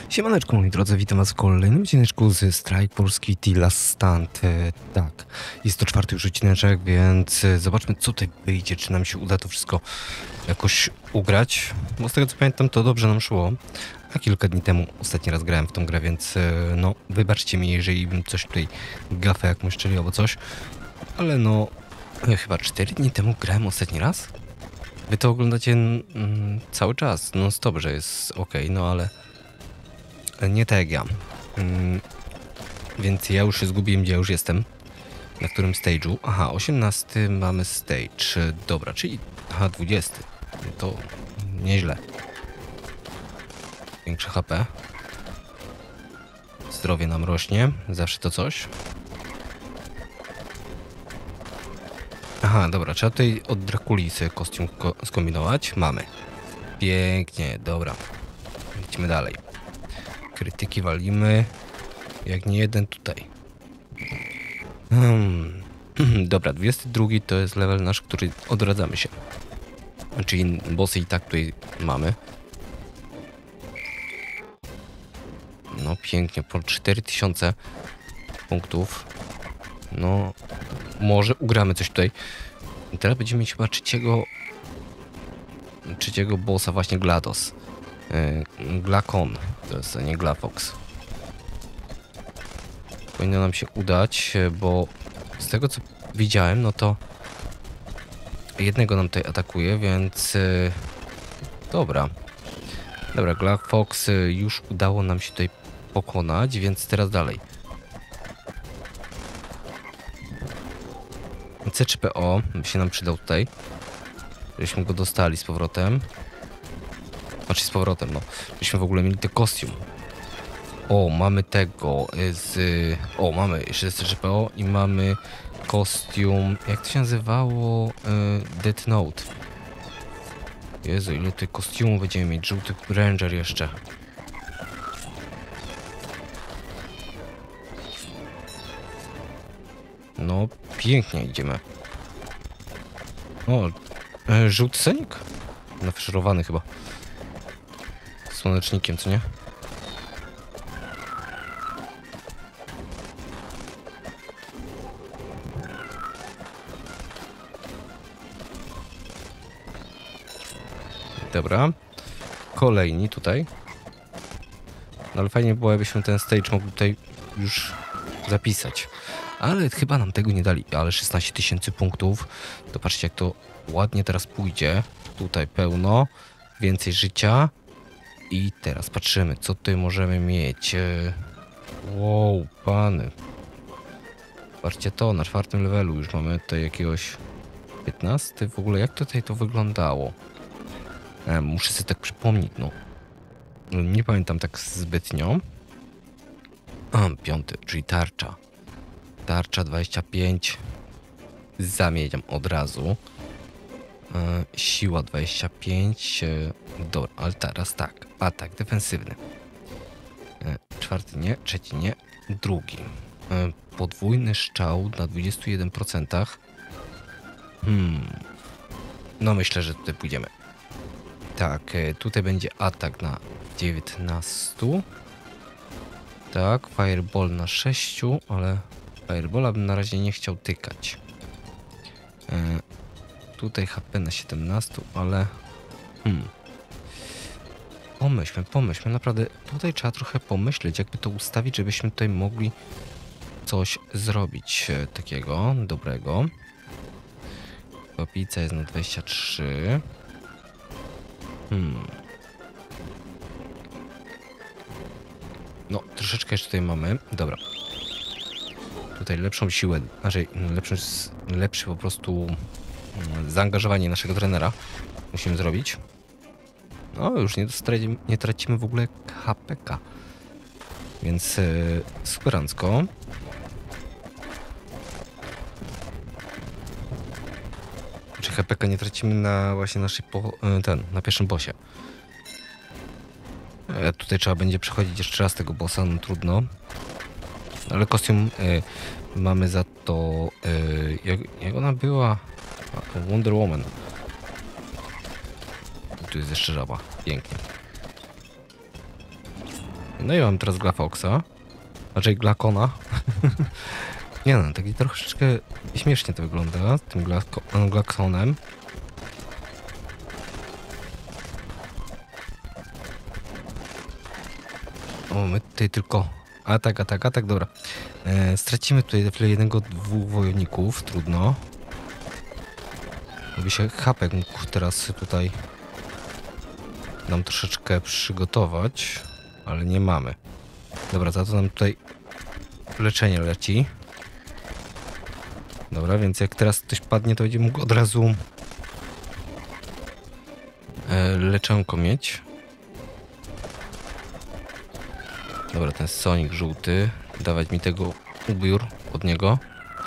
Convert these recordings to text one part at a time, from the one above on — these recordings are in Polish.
Siemaneczko moi drodzy, witam was w kolejnym odcineczku z Strike Polski The Last Stand. Tak, jest to 4. już odcineczek, więc zobaczmy co tutaj wyjdzie, czy nam się uda to wszystko jakoś ugrać. Bo z tego co pamiętam to dobrze nam szło, a kilka dni temu ostatni raz grałem w tą grę, więc no wybaczcie mi, jeżeli bym coś tutaj gafę jakąś szczelił albo coś. Ale no, chyba 4 dni temu grałem ostatni raz? Wy to oglądacie cały czas, non stop, że jest ok, no ale nie tak jak ja. Więc ja już się zgubiłem, gdzie ja już jestem. Na którym stage'u. Aha, 18 mamy stage. Dobra, czyli... Aha, 20. No to nieźle. Większe HP. Zdrowie nam rośnie. Zawsze to coś. Aha, dobra, trzeba tutaj od Drakuli sobie kostium skombinować. Mamy. Pięknie, dobra. Lecimy dalej. Krytyki walimy. Jak nie jeden tutaj. Dobra, 22 to jest level nasz, który odradzamy się. Czyli bossy i tak tutaj mamy. No pięknie, po 4000 punktów. No, może ugramy coś tutaj. I teraz będziemy mieć chyba trzeciego bossa, właśnie GLaDOS. Glakon, to jest nie Glafox. Powinno nam się udać, bo z tego co widziałem, no to jednego nam tutaj atakuje, więc dobra. Dobra, Glafox już udało nam się tutaj pokonać, więc teraz dalej. C3PO się nam przydał tutaj, żebyśmy go dostali z powrotem. Znaczy z powrotem, no. Byśmy w ogóle mieli ten kostium. O, mamy tego O, mamy jeszcze C3PO i mamy kostium... Jak to się nazywało? Death Note. Jezu, ile tych kostiumów będziemy mieć. Żółty Ranger jeszcze. No, pięknie idziemy. O, żółty Sonic? Nafaszerowany chyba. Słonecznikiem, co nie? Dobra. Kolejni tutaj. No ale fajnie było, jakbyśmy ten stage mogli tutaj już zapisać. Ale chyba nam tego nie dali. Ale 16 000 punktów. To patrzcie, jak to ładnie teraz pójdzie. Tutaj pełno. Więcej życia. I teraz patrzymy, co tutaj możemy mieć. Wow, pany. Patrzcie to, na 4. levelu już mamy tutaj jakiegoś 15. W ogóle jak tutaj to wyglądało? Muszę sobie tak przypomnieć, no. Nie pamiętam tak zbytnio. 5, czyli tarcza. Tarcza 25. Zamieniam od razu. Siła 25. Dobra, ale teraz tak. Atak defensywny. 4 nie, 3 nie, 2. Podwójny strzał na 21%. No myślę, że tutaj pójdziemy. Tak, tutaj będzie atak na 19. Tak, fireball na 6, ale fireballa bym na razie nie chciał tykać. Tutaj HP na 17, ale... Pomyślmy, naprawdę tutaj trzeba trochę pomyśleć, jakby to ustawić, żebyśmy tutaj mogli coś zrobić takiego dobrego. Papica jest na 23. No, troszeczkę jeszcze tutaj mamy. Dobra. Tutaj lepszą siłę, znaczy lepsze po prostu zaangażowanie naszego trenera musimy zrobić. No, już nie tracimy w ogóle HPK. Więc superancko. Czy HPK nie tracimy na właśnie naszej na pierwszym bossie. Tutaj trzeba będzie przechodzić jeszcze raz tego bossa, no trudno. Ale kostium mamy za to... jak ona była? Wonder Woman. Tu jest jeszcze żaba. Pięknie. No i mam teraz Glafoxa. Raczej Glakona. Nie no, taki troszeczkę śmiesznie to wygląda, tym Glakonem. O, my tutaj tylko atak, dobra. Stracimy tutaj na chwilę jednego, dwóch wojowników, trudno. By się Hapek mógł teraz tutaj nam troszeczkę przygotować, ale nie mamy. Dobra, za to nam tutaj leczenie leci. Dobra, więc jak teraz ktoś padnie, to będzie mógł od razu leczonko mieć. Dobra, ten Sonic żółty. Dawać mi tego ubiór od niego.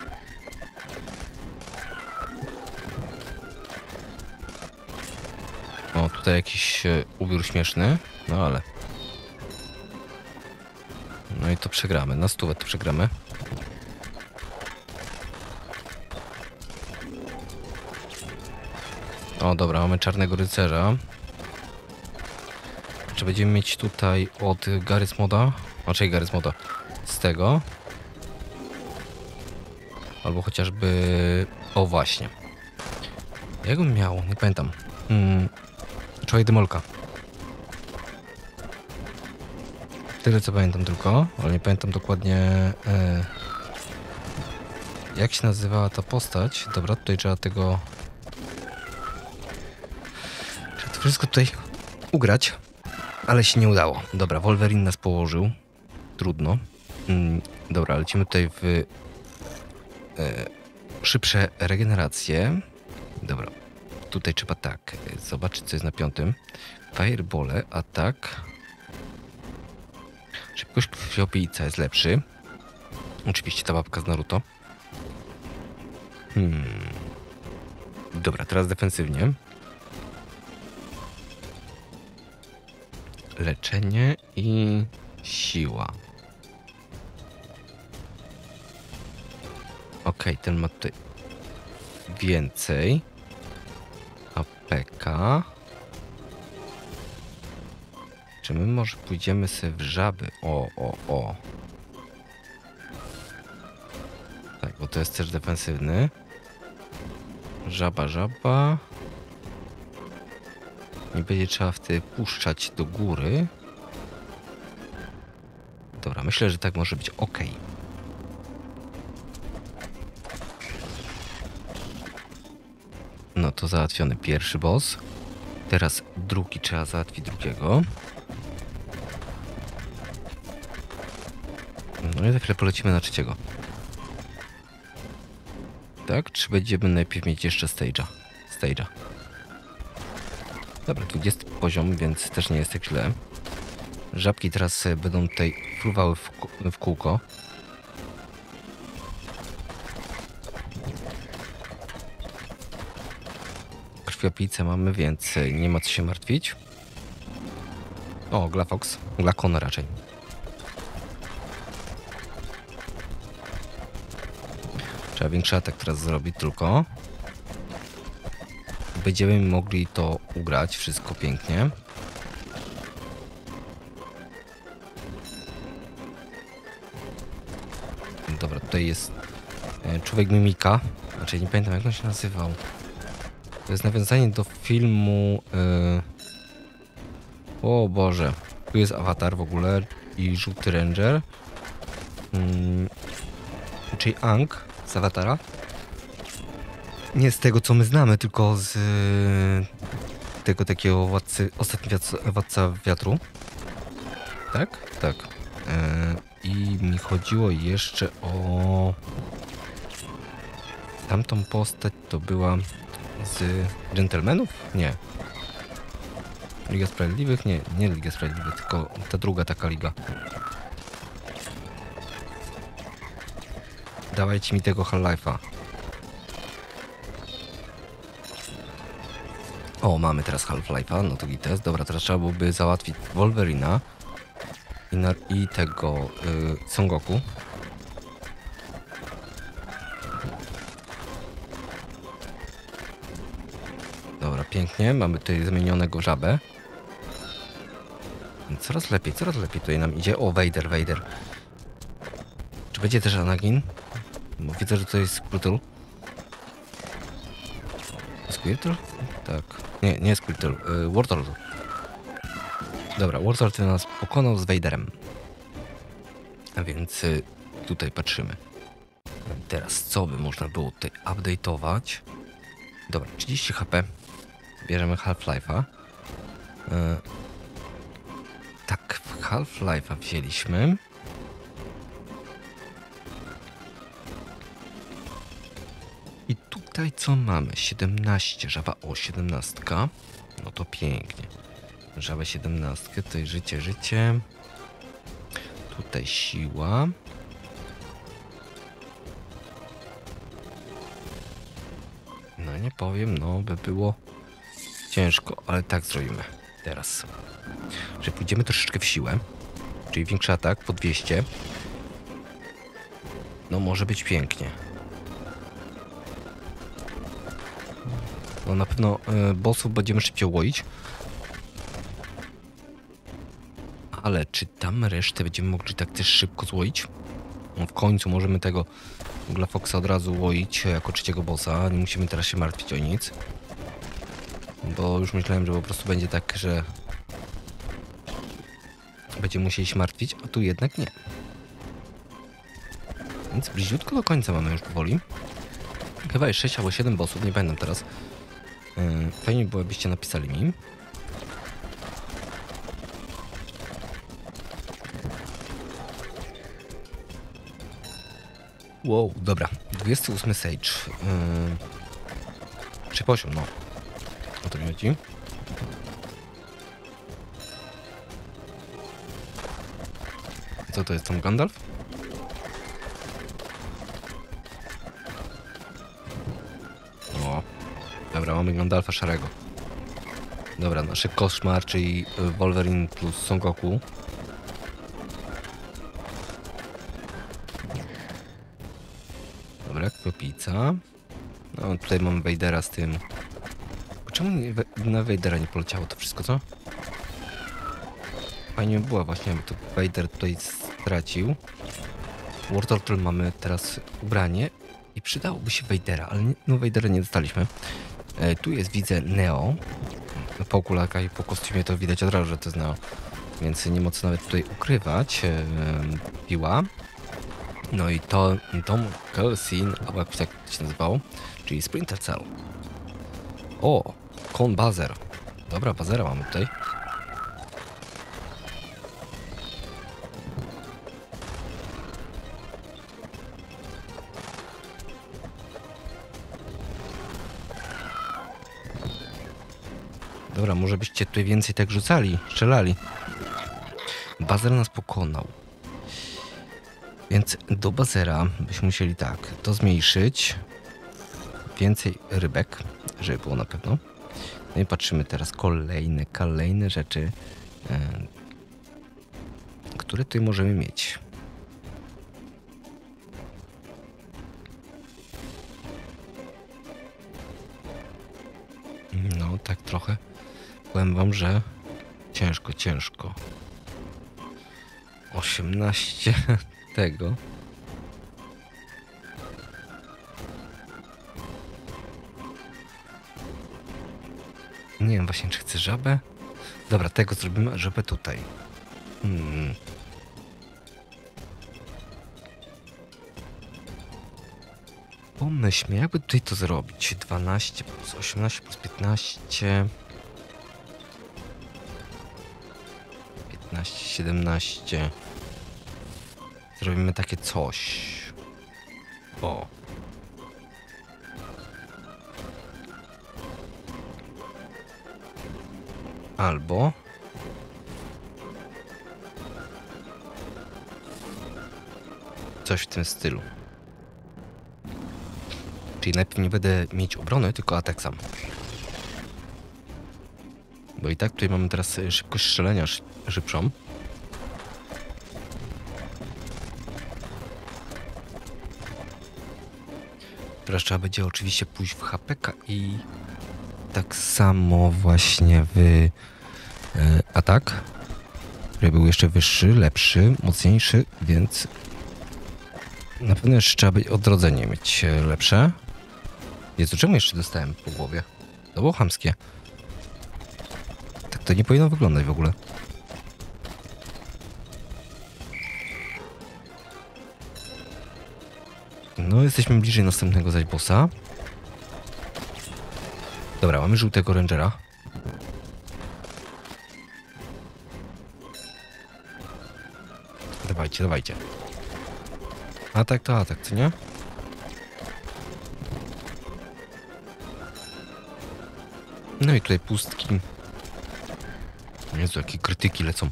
O, tutaj jakiś ubiór śmieszny. No ale... No i to przegramy. Na 100 to przegramy. O, dobra, mamy czarnego rycerza. Czy będziemy mieć tutaj od Garry's Moda? Raczej Garry's Moda. Z tego. Albo chociażby... O, właśnie. Jak bym miał? Nie pamiętam. Człowiek Demolka. Tyle co pamiętam tylko, ale nie pamiętam dokładnie jak się nazywała ta postać. Dobra, tutaj trzeba tego... Trzeba to wszystko tutaj ugrać, ale się nie udało. Dobra, Wolverine nas położył. Trudno. Dobra, lecimy tutaj w szybsze regeneracje. Dobra, tutaj trzeba tak zobaczyć, co jest na 5. Firebole, atak. Szybkość krwiopijca jest lepszy. Oczywiście ta babka z Naruto. Dobra, teraz defensywnie. Leczenie i siła. Okej, ten ma tutaj więcej. APK. Czy my może pójdziemy sobie w żaby? O. Tak, bo to jest też defensywny. Żaba. Nie będzie trzeba wtedy puszczać do góry. Dobra, myślę, że tak może być ok. No to załatwiony pierwszy boss. Teraz drugi, trzeba załatwić drugiego. No i za chwilę polecimy na trzeciego. Tak? Czy będziemy najpierw mieć jeszcze stage'a? Dobra, 20 poziom, więc też nie jest tak źle. Żabki teraz będą tutaj fruwały w kółko. Krwiopijce mamy, więc nie ma co się martwić. O, Glafox. Glakon raczej. Trzeba większy atak teraz zrobić tylko. Będziemy mogli to ugrać wszystko pięknie. Dobra, tutaj jest człowiek mimika. Znaczy nie pamiętam jak on się nazywał. To jest nawiązanie do filmu... O Boże. Tu jest awatar w ogóle i żółty ranger. Czyli Aang z awatara. Nie z tego co my znamy, tylko z tego takiego ostatni władca wiatru. Tak? Tak. I mi chodziło jeszcze o... Tamtą postać to była z Gentlemanów? Nie. Liga Sprawiedliwych? Nie Liga Sprawiedliwych, tylko ta druga taka liga. Dawajcie mi tego Half-Life'a. O, mamy teraz Half-Life'a, no to gites. Dobra, teraz trzeba byłoby załatwić Wolverina i tego Son Goku. Dobra, pięknie. Mamy tutaj zmienionego żabę. Coraz lepiej tutaj nam idzie. O, Vader. Czy będzie też Anakin? Bo widzę, że to jest Squirtle. Squirtle? Tak. Nie Squirtle. Wartortle. Dobra, Wartortle nas pokonał z Vaderem. A więc tutaj patrzymy. Teraz co by można było tutaj update'ować? Dobra, 30 HP. Bierzemy Half-Life'a. Tak, Half-Life'a wzięliśmy. I tutaj co mamy? 17, żaba, o 17. No to pięknie. Żabę 17, tutaj życie. Tutaj siła. No nie powiem, no by było ciężko, ale tak zrobimy teraz. Że pójdziemy troszeczkę w siłę, czyli większy atak po 200. No może być pięknie. No na pewno bossów będziemy szybciej łoić. Ale czy tam resztę będziemy mogli tak też szybko złoić? No w końcu możemy tego Glafoxa od razu łoić jako trzeciego bossa. Nie musimy teraz się martwić o nic. Bo już myślałem, że po prostu będzie tak, że będziemy musieli się martwić, a tu jednak nie. Więc bliziutko do końca mamy już powoli. Chyba jest 6 albo 7 bossów, nie pamiętam teraz. Fajnie było, byście napisali mi. Wow, dobra. 28 Sage. Czy poziom, no. O to mi chodzi. Co to jest tam, Gandalf? O. Dobra, mamy Gandalfa szarego. Dobra, nasz koszmar, czyli Wolverine plus Son Goku. Dobra, kwopica. No, tutaj mamy Vadera z tym. Czemu na Vadera nie poleciało to wszystko, co? Fajnie by było właśnie, aby to Vader tutaj stracił. Wartortle mamy teraz ubranie i przydałoby się Vadera, ale nie, no Vadera nie dostaliśmy. Tu jest, widzę, Neo. Po okularkach i po kostiumie to widać od razu, że to jest Neo. Więc nie ma co nawet tutaj ukrywać. Piła. No i to Tom Kelsin, albo jak tak się nazywało, czyli Splinter Cell. O, Con Bazer. Dobra, Bazera mamy tutaj. Dobra, może byście tutaj więcej tak rzucali, strzelali. Bazer nas pokonał. Więc do Bazera byśmy musieli tak, to zmniejszyć. Więcej rybek, żeby było na pewno. No i patrzymy teraz kolejne rzeczy, które tutaj możemy mieć. No tak trochę. Powiem wam, że ciężko. 18 tego. Nie wiem właśnie, czy chcę żabę. Dobra, tego zrobimy żabę tutaj. Pomyślmy, jakby tutaj to zrobić. 12 plus 18 plus 15. 15, 17. Zrobimy takie coś. O. Albo coś w tym stylu. Czyli najpierw nie będę mieć obrony, tylko atak sam. Bo i tak tutaj mamy teraz szybkość strzelania szybszą. Teraz trzeba będzie oczywiście pójść w HPK i tak samo właśnie w atak. który był jeszcze wyższy, lepszy, mocniejszy, więc na pewno jeszcze trzeba by odrodzenie mieć lepsze. Jezu, czemu jeszcze dostałem po głowie? To było chamskie. Tak to nie powinno wyglądać w ogóle. No, jesteśmy bliżej następnego zaś bossa. Dobra, mamy żółtego rangera. Dawajcie, dawajcie. Atak to atak, co nie? No i tutaj pustki. Jezu, jakie krytyki lecą.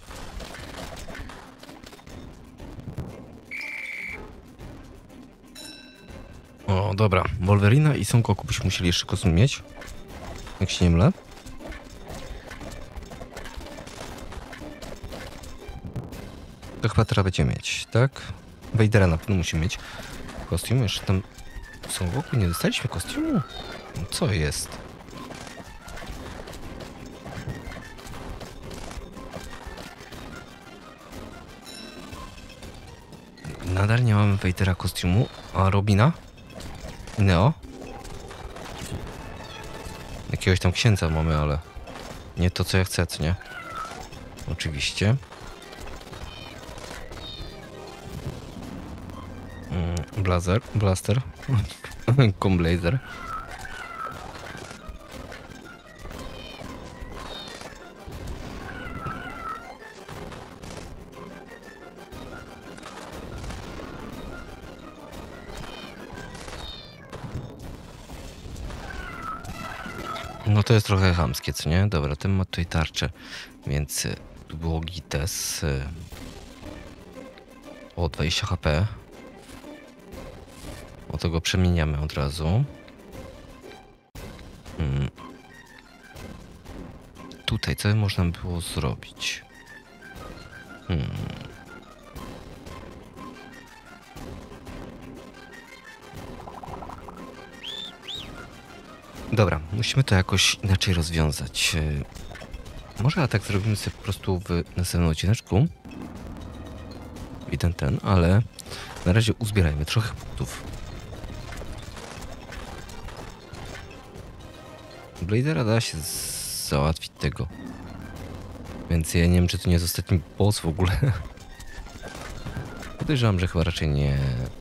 O, dobra. Wolverina i Son Goku byśmy musieli jeszcze kostium mieć. Jak się nie mylę. To chyba trzeba będzie mieć, tak? Vadera na pewno musimy mieć. Kostium jeszcze tam... Son Goku nie dostaliśmy kostiumu? No co jest? Nadal nie mamy Vadera kostiumu, a Robina? Neo? Jakiegoś tam księdza mamy, ale nie to, co ja chcę, co nie? Oczywiście. Blaster. Comblazer. No to jest trochę chamskie, co nie? Dobra, ten ma tutaj tarczę, więc tu było Gites. O, 20 HP. O, to go przemieniamy od razu. Tutaj, co można było zrobić? Dobra, musimy to jakoś inaczej rozwiązać. Może atak zrobimy sobie po prostu w następnym odcineczku. I ten, ale na razie uzbierajmy trochę punktów. Bladera da się załatwić tego. Więc ja nie wiem, czy to nie jest ostatni boss w ogóle. Podejrzewam, że chyba raczej nie.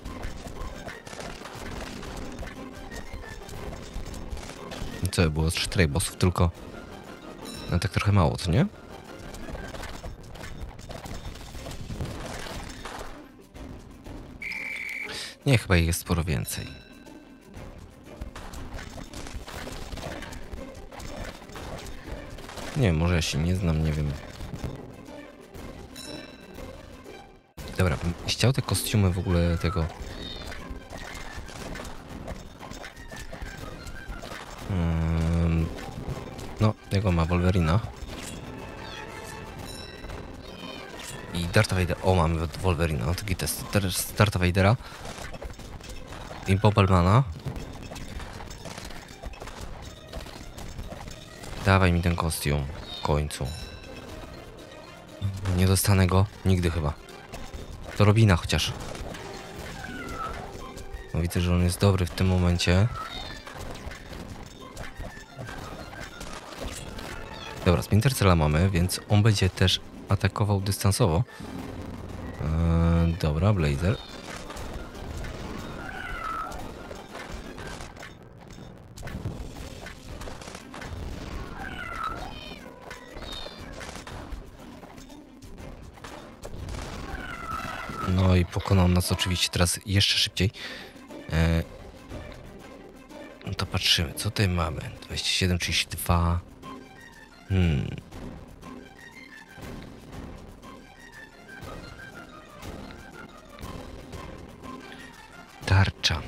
Co było z 4 bossów tylko. No tak trochę mało, co nie? Nie, chyba ich jest sporo więcej. Nie wiem, może ja się nie znam, nie wiem. Dobra, bym chciał te kostiumy w ogóle tego... No, jego ma Wolverina. I Darta Vadera. O, mamy Wolverina. No, taki test. Teraz Darta Vadera. I Bobblemana. Dawaj mi ten kostium. W końcu. Nie dostanę go nigdy chyba. To Robina chociaż. No, widzę, że on jest dobry w tym momencie. Dobra, Splinter Cella mamy, więc on będzie też atakował dystansowo. Dobra, Blazer. No i pokonał nas oczywiście teraz jeszcze szybciej. No to patrzymy, co tutaj mamy. 27, 32. Tarcza.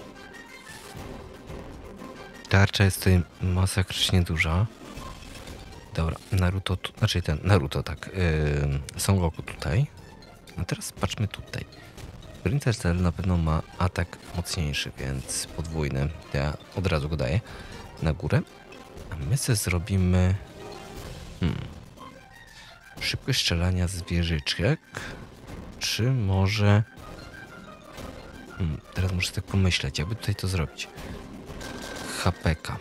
Tarcza jest tutaj masakrycznie duża. Dobra, Naruto, znaczy ten Naruto, tak. Son Goku tutaj. A teraz patrzmy tutaj. Splinter Cell na pewno ma atak mocniejszy, więc podwójny. Ja od razu go daję na górę. A my sobie zrobimy... szybkość strzelania zwierzyczek, czy może... teraz muszę tak pomyśleć, jakby tutaj to zrobić. HPK.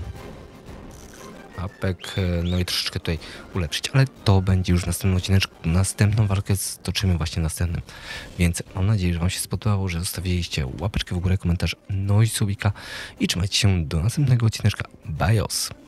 Apek, no i troszeczkę tutaj ulepszyć, ale to będzie już w następnym odcineczku. Następną walkę stoczymy właśnie następnym. Więc mam nadzieję, że wam się spodobało, że zostawiliście łapeczkę w górę, komentarz, no i subika i trzymajcie się do następnego odcineczka. Bajos!